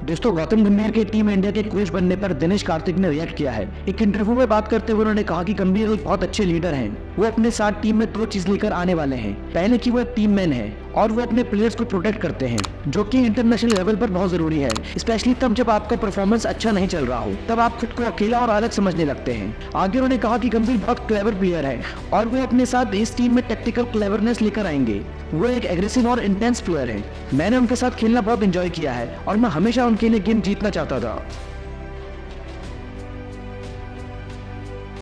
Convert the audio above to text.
दोस्तों, गौतम गंभीर के टीम इंडिया के कोच बनने पर दिनेश कार्तिक ने रिएक्ट किया है। एक इंटरव्यू में बात करते हुए उन्होंने कहा कि गंभीर एक बहुत अच्छे लीडर हैं। वो अपने साथ टीम में 2 चीज लेकर आने वाले हैं। पहले कि वो एक टीम मैन है और वो अपने प्लेयर्स को प्रोटेक्ट करते हैं, जो कि इंटरनेशनल लेवल पर बहुत जरूरी है। स्पेशली तब जब आपका परफॉर्मेंस अच्छा नहीं चल रहा हो, तब आप खुद को अकेला और अलग समझने लगते हैं। आगे उन्होंने कहा कि गंभीर बहुत क्लेवर प्लेयर है और वो अपने साथ इस टीम में टेक्टिकल क्लेवरनेस लेकर आएंगे। वो एक एग्रेसिव और इंटेंस प्लेयर है। मैंने उनके साथ खेलना बहुत एंजॉय किया है और मैं हमेशा उनके लिए गेम जीतना चाहता था।